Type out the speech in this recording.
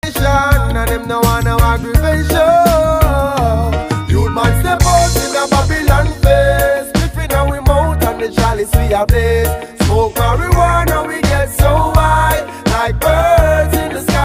And them no want no aggravation. Youth man step out in a Babylon face. Spliffing our mouth and the chalice we a blaze.